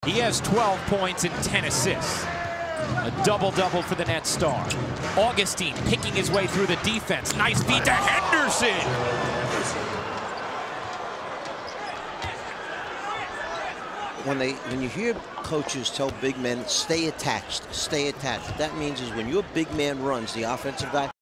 He has 12 points and 10 assists. A double-double for the Nets star. Augustin picking his way through the defense. Nice feed to Henderson. When you hear coaches tell big men, stay attached, that means is when your big man runs, the offensive guy,